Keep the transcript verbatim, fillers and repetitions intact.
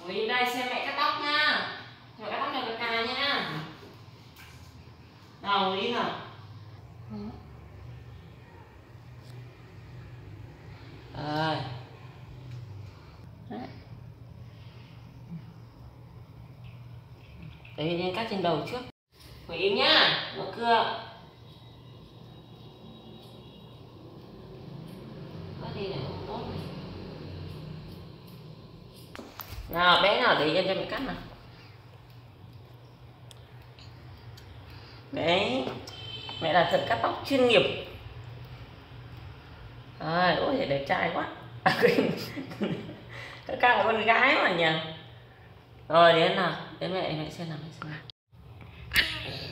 Ngồi đây xem mẹ cắt tóc nha. Mẹ cắt tóc cho cả cà nha. Nào ngồi đi nào. Rồi. Đấy, nên cắt trên đầu trước. Ngồi im nhá, mở cửa. Có đi này không tốt này. Nào bé nào để yên cho mẹ cắt nào. Đấy, mẹ là thợ cắt tóc chuyên nghiệp. Rồi, ôi đẹp trai quá. Các là con gái mà nhỉ. Rồi đến nào, đến mẹ mẹ xem nào, mẹ xem nào.